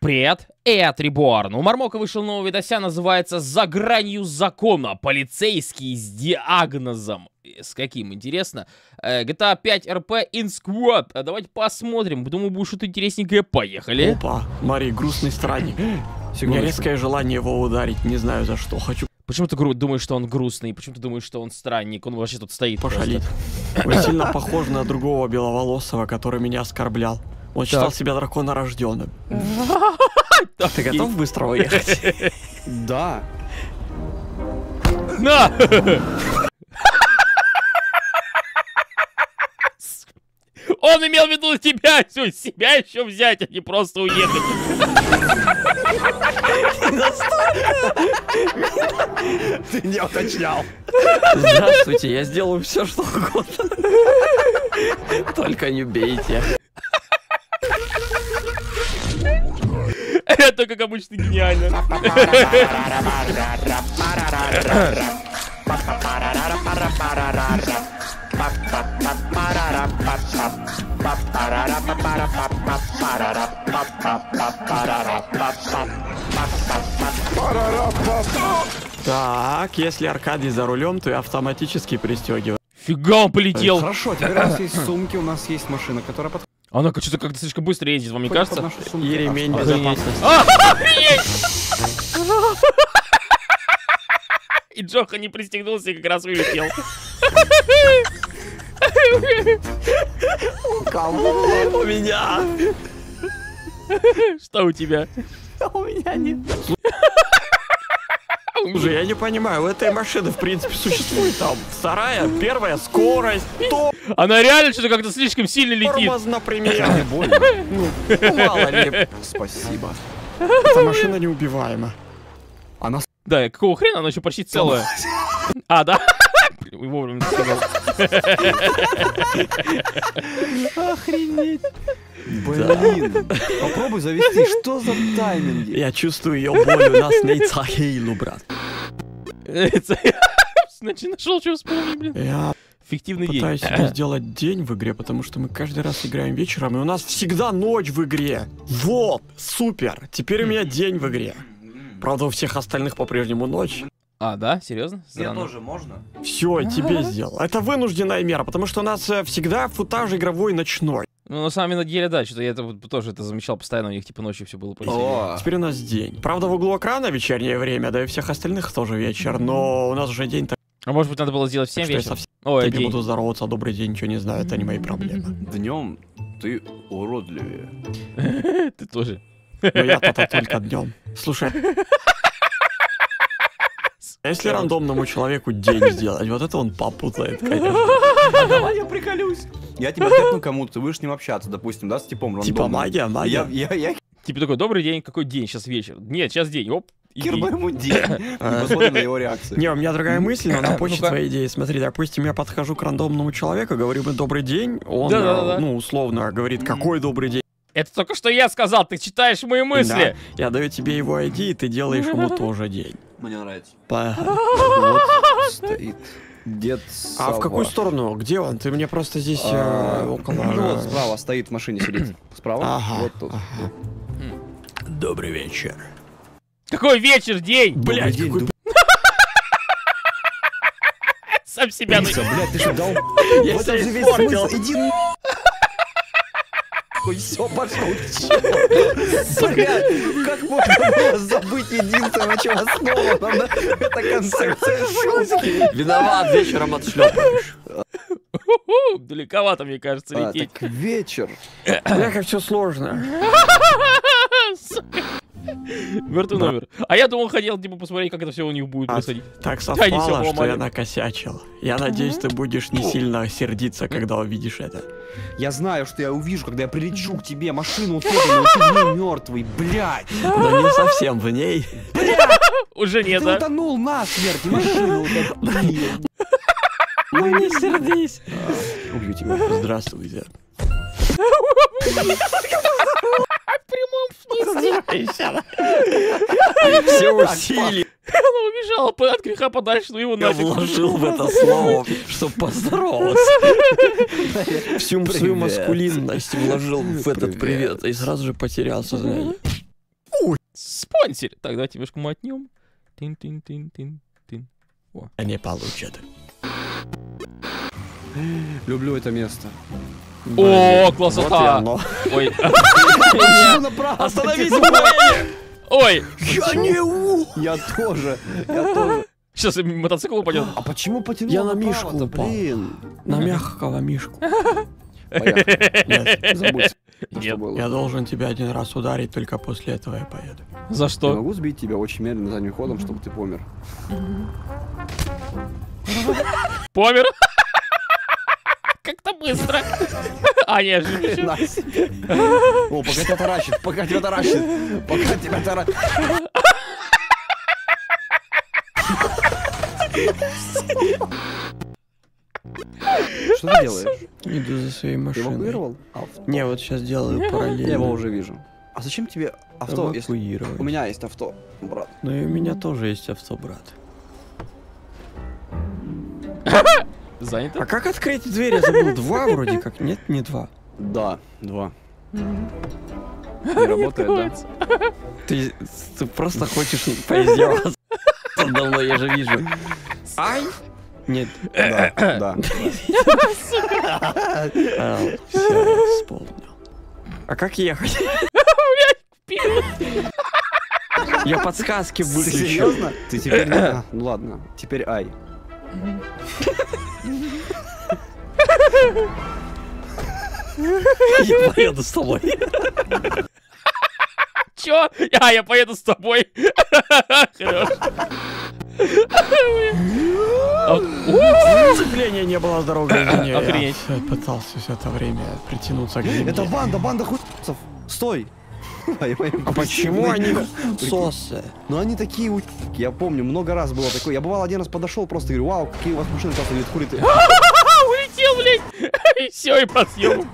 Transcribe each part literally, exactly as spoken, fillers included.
Привет, это Реборн. У Мармока вышел новый видося, называется «За гранью закона. Полицейский с диагнозом». С каким, интересно? джи ти эй пять эр пи in Squad. А давайте посмотрим. Думаю, будет что-то интересненькое. Поехали. Опа, Мари, грустный странник. У меня резкое желание его ударить, не знаю за что. Хочу... Почему ты думаешь, что он грустный? Почему ты думаешь, что он странник? Он вообще тут стоит. Пошалить. Он сильно похож на другого беловолосого, который меня оскорблял. Он считал так. себя драконорожденным. Ты готов быстро уехать? Да. На! Он имел в виду тебя, себя еще взять, а не просто уехать. Ты не уточнял. Здравствуйте, я сделаю все, что угодно. Только не бейте. Это, как обычно, гениально. Так, если Аркадий за рулем, то я автоматически пристегиваю. Фига, он полетел. Хорошо, теперь у нас есть сумки, у нас есть машина, которая подходит. Она что-то как-то слишком быстро едет, вам не кажется? И ремень безопасности. И Джоха не пристегнулся и как раз вылетел. У меня. Что у тебя? У меня нет. Слушай, я не понимаю, у этой машины, в принципе, существует там вторая, первая скорость, то... Она реально что-то как-то слишком сильно летит. Тормоз, например. Не больно. Ну, мало ли. Спасибо. Эта машина неубиваема. Она... Да, какого хрена, она еще почти целая. А, да? Вовремя сказал. Охренеть. Блин, попробуй завести, что за тайминги? Я чувствую ее боль, у нас не цахейлу, брат. Значит, нашел, что вспомнить, блин. Я Фиктивный день. пытаюсь себе сделать день в игре, потому что мы каждый раз играем вечером, и у нас всегда ночь в игре. Вот, супер. Теперь у меня день в игре. Правда, у всех остальных по-прежнему ночь. А, да? Серьезно? Мне тоже можно? Все, и тебе сделал. Это вынужденная мера, потому что у нас э, всегда футаж игровой ночной. Ну, на самом деле, да, что-то я это вот тоже это замечал постоянно, у них типа ночью все было по Теперь у нас день. Правда, в углу экрана вечернее время, да и у всех остальных тоже вечер, но у нас уже день так. А может быть, надо было сделать в семь вечера? Ой, я буду здороваться, добрый день, ничего не знаю, это не мои проблемы. Днем ты уродливее. Ты тоже. Но я-то только днем. Слушай. Если рандомному человеку день сделать, вот это он попутает, конечно. Давай я приколюсь. Я тебя тэпну кому-то, ты будешь с ним общаться, допустим, да, с типом рандомным. Типа магия, магия. Я, я, я... Типа такой, добрый день, какой день, сейчас вечер. Нет, сейчас день, оп. Кирба ему день. Посмотрим на его реакцию. Не, у меня другая мысль, но на почте твоей идеи. Смотри, допустим, я подхожу к рандомному человеку, говорю ему добрый день, он, ну, условно, говорит, какой добрый день. Это только что я сказал, ты читаешь мои мысли. Да, я даю тебе его ай ди, и ты делаешь ему тоже день. Мне нравится. Вот стоит дед А в какую сторону? Где он? Ты мне просто здесь около... Ну вот справа стоит, в машине сидит. Справа? Ага. Вот тут. Добрый вечер. Какой вечер, день? Блять, какой... Сам себя... Блять, ты что, дал? Я Вот это же весь испортил. смысл. Иди нахуй, все, пошел. Блять, как можно было забыть единственное, чем основано? Это концепция шутки. Виноват, вечером отшлепаешь. Далековато, мне кажется, А, лететь. так вечер. Бля, как все сложно. Мертвый номер. А я думал, хотел типа посмотреть, как это все у них будет происходить. Так Да, они всё совпало, что поломали. я накосячил. Я надеюсь, ты будешь не сильно сердиться, когда увидишь это. Я знаю, что я увижу, когда я прилечу к тебе, машину утопленную, ты в ней мертвый, блядь. Но не совсем в ней. Уже нет, Ты да? утонул насмерть, машину утопил. Ну не сердись. Убью тебя. Здравствуйте. В прямом смысле. Все усилия. Она убежала по- от греха подальше, но его Я нафиг. вложил в это слово, чтобы поздороваться. Всю свою маскулинность вложил в этот привет и сразу же потерял сознание. Спонсор. Так, давайте немножко мотнем. Тин-тин-тин-тин-тин. Они получат. Люблю это место. О, красота! Ой. Остановись! Ой. Я не у. Я тоже. Я тоже. Сейчас мотоцикл упадет. А почему потянул? Я на мишку упал. Блин. На мягкого мишку. Поехали. Нет, Забудь. Нет. Что было. я должен тебя один раз ударить, только после этого я поеду. За Я что? могу сбить тебя очень медленно задним ходом, чтобы ты помер. Помер? Как-то быстро. А, нет, же. На себе. О, пока тебя таращит, пока тебя таращит, пока тебя таращит. Что ты делаешь? Иду за своей Ты машиной. эвакуировал? Авто. Не, вот сейчас делаю параллельно. Я его уже вижу. А зачем тебе авто, если Эвакуировать. у меня есть авто, брат? Ну и у меня тоже есть авто, брат. Занято? А как открыть дверь? Я забыл. Два вроде как. Нет, не два. Да, два. Не работает, да? Ты, ты просто хочешь поиздеваться надо мной, я же вижу. Ай! Нет. Да, да. А, все, вспомнил. А как ехать? Я подсказки Ты выключил. серьезно? Ты теперь... не- а, Ну ладно, теперь ай. Я поеду с тобой. Чё? А, я поеду с тобой. Хорош. А, у, Сцепления не было с дорогой, извини. Охренеть. Я пытался все это время притянуться к земле. Это банда, банда хуйцев. Стой. А почему они сосы? Ну они такие у***ки, я помню, много раз было такое. Я бывал один раз подошел, просто говорю, вау, какие у вас машины классные, говорит, хули ты. улетел, блядь. И все, и по съему.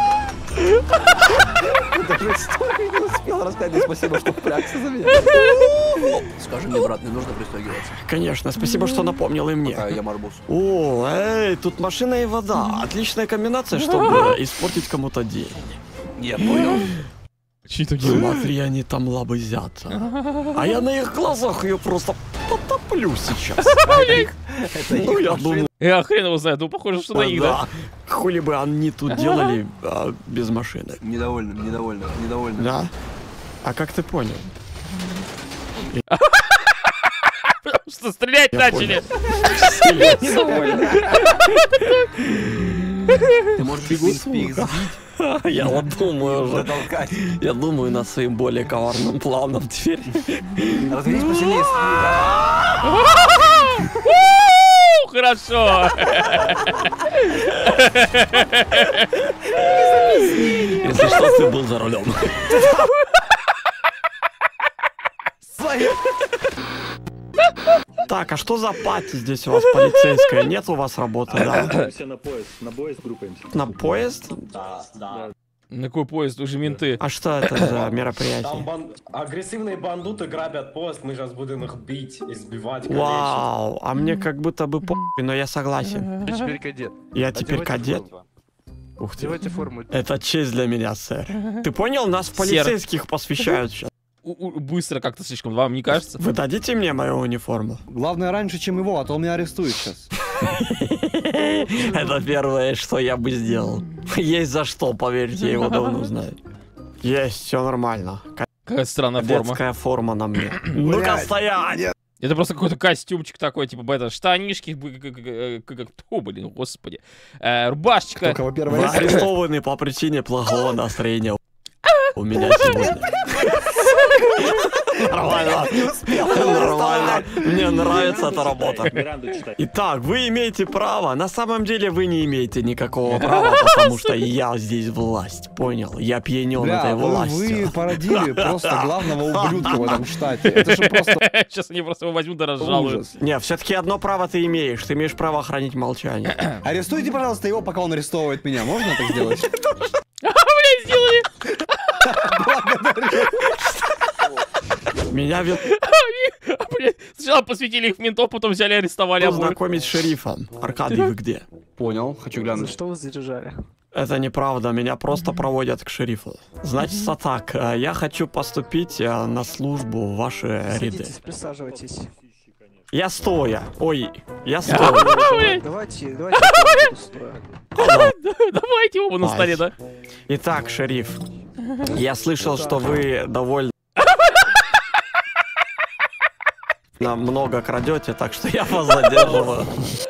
Даже историю не успел рассказать, спасибо, что впрягся за меня. Скажи мне, брат, мне нужно пристегиваться. Конечно, спасибо, что напомнил и мне. Я Марбус. О, эй, тут машина и вода. Отличная комбинация, чтобы испортить кому-то день. Я понял. Че такие? Смотри, они там лобызятся. А я на их глазах ее просто потоплю сейчас. Ну, я думаю, Я хрен его знает, ну похоже, что на них, да? да. Хули бы они тут делали а, без машины. Недовольно, недовольно, недовольно. Да? А как ты понял? Потому что стрелять Я начали. Ты можешь в принципе их сбить, Я вот думаю уже. затолкать. Я думаю над своим более коварным планом теперь. Разгонись посильнее. У, Хорошо. Если что, ты был за рулем. Так, а что за пати здесь у вас полицейская? Нет у вас работы, да? Все на поезд, на поезд группаемся. На поезд? На какой поезд? Уже менты. А что это за Там мероприятие? бан... агрессивные бандуты грабят поезд, мы сейчас будем их бить, избивать, калечить. Вау, а мне как будто бы похуй, но я согласен. Ты теперь кадет. Я теперь Одевайте кадет? форму. Ух ты. Одевайте форму. Это честь для меня, сэр. Ты понял? Нас в полицейских посвящают сейчас. У- у- Быстро как-то слишком, вам не кажется? Вы дадите мне мою униформу? Главное раньше, чем его, а то он меня арестует сейчас. Это первое, что я бы сделал. Есть за что, поверьте, я его давно знаю. Есть, все нормально. Какая странная форма. Детская форма на мне. Ну-ка стоять! Это просто какой-то костюмчик такой, типа, это, штанишки, б- как, как, как, как- о, блин, господи. Э, рубашечка. Только во Вы первый раз. арестованы по причине плохого настроения. У меня сегодня. Нормально. Нормально. Мне нравится эта работа. Миранду читай. Итак, вы имеете право. На самом деле вы не имеете никакого права, потому что я здесь власть. Понял? Я пьянен Бля, этой вы, властью. вы породили просто главного ублюдка в этом штате. Это же просто Сейчас они просто его возьмут и разжалуют. ужас. Не, все-таки одно право ты имеешь. Ты имеешь право хранить молчание. Арестуйте, пожалуйста, его, пока он арестовывает меня. Можно так сделать? Блин, сделали! Меня ведут А, блин, сначала посвятили их в ментов, потом взяли и арестовали обоих. знакомить с шерифом. Аркадий, вы где? Понял, хочу глянуть. Что вы заряжали? Это неправда, меня просто проводят к шерифу. Значит, так, э, я хочу поступить э, на службу в ваши ряды. Садитесь, присаживайтесь. Я стоя. Ой, я стоя. Давайте, давайте я буду стоя. Давайте оба на столе, да? Итак, шериф, я слышал, что вы довольно много крадете, так что я вас задерживаю.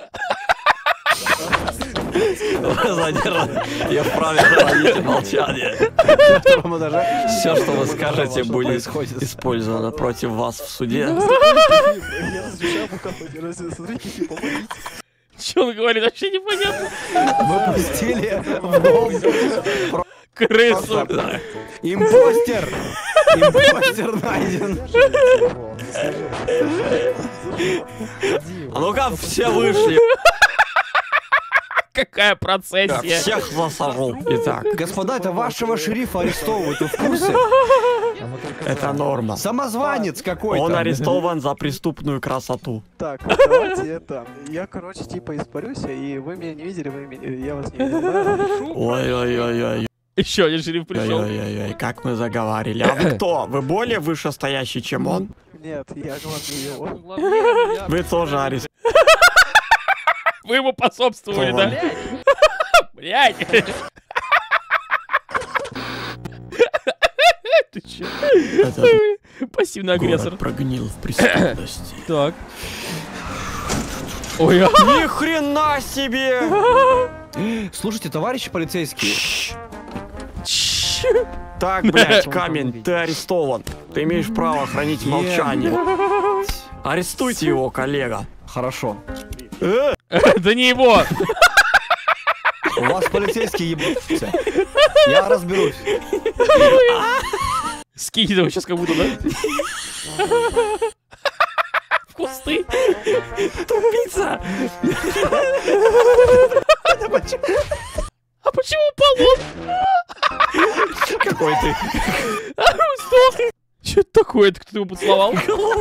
Вы задержаны. Я вправе хранить молчание. Все, что вы скажете, будет использовано против вас в суде. Я разрешаю пока смотрите, типа, Что он говорит, вообще непонятно. Мы пустили в Крысу. Импостер! Импостер найден! А ну-ка, все вышли. Какая Я процессия. всех засажу. Итак, Господа, это вашего шерифа арестовывают, вы в курсе? это норма. Самозванец какой-то. Он арестован за преступную красоту. Так, давайте это. Я, короче, типа испарюсь, и вы меня не видели, вы меня, я вас не видел. Да? Ой-ой-ой-ой. Еще один шериф пришел. Ой-ой-ой, как мы заговорили. А вы кто? Вы более вышестоящий, чем он? Нет, я главный его. Вы тоже арестованы. Вы ему пособствовали, да? Блядь. Ты че? Пассивный агрессор. Город прогнил в преступности. Так. Ой, а. Ни хрена себе! Слушайте, товарищи полицейские, Так, блядь, камень, ты арестован. Ты имеешь право хранить молчание. Арестуйте его, коллега. хорошо. Э, Да не его. У вас полицейские ебутся. Я разберусь. Скинь его сейчас как будто, да? В кусты. Тупица! А почему упал он? Какой ты? Сдох. Что это такое? Это кто его поцеловал?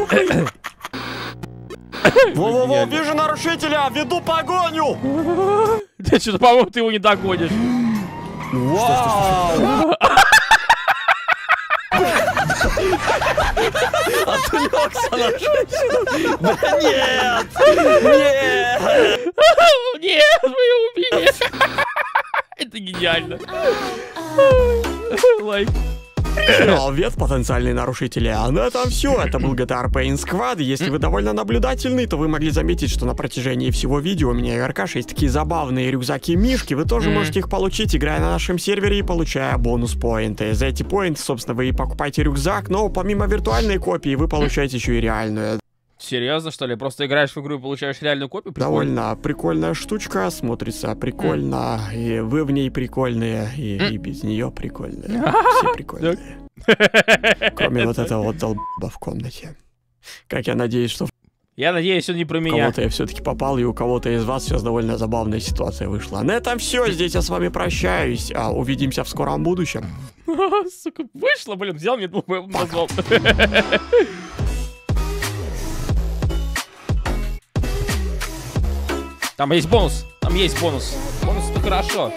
Во-во-во, вижу нарушителя, веду погоню! Да что-то, по-моему, ты его не догонишь. Вау! Отвлекся на женщину. Да нет! Нет! Нет, вы его убили. Это гениально. Лайк. Привет, потенциальные нарушители. А на этом все. Это был джи ти эй Paint Squad. Если вы довольно наблюдательны, то вы могли заметить, что на протяжении всего видео у меня и Аркаша есть такие забавные рюкзаки-мишки. Вы тоже можете их получить, играя на нашем сервере и получая бонус-поинты. За эти поинты, собственно, вы и покупаете рюкзак, но помимо виртуальной копии вы получаете еще и реальную. Серьезно, что ли? Просто играешь в игру и получаешь реальную копию? Прикольно. Довольно прикольная штучка, смотрится прикольно, и вы в ней прикольные, и, и без нее прикольные. Все прикольные. Кроме вот этого вот долба в комнате. Как я надеюсь, что Я надеюсь, он не про у меня. кого-то я все-таки попал, и у кого-то из вас сейчас довольно забавная ситуация вышла. На этом все, здесь я с вами прощаюсь, а увидимся в скором будущем. Сука, вышло, блин, взял мне назвал. Там есть бонус, там есть бонус. Бонус это хорошо.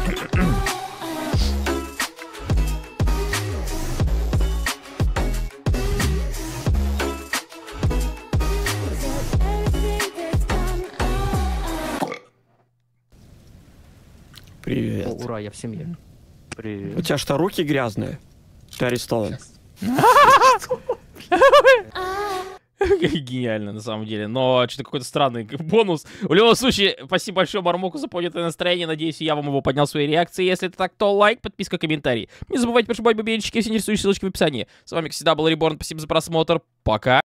Привет. О, ура, я в семье. Привет. У тебя что, руки грязные? Ты арестован. Гениально, на самом деле. Но что-то какой-то странный бонус. В любом случае, спасибо большое Мармоку за поднятое настроение. Надеюсь, я вам его поднял в своей реакции. Если это так, то лайк, подписка, комментарий. Не забывайте прожимать бубенчики, все интересующие ссылочки в описании. С вами, как всегда, был Реборн. Спасибо за просмотр. Пока.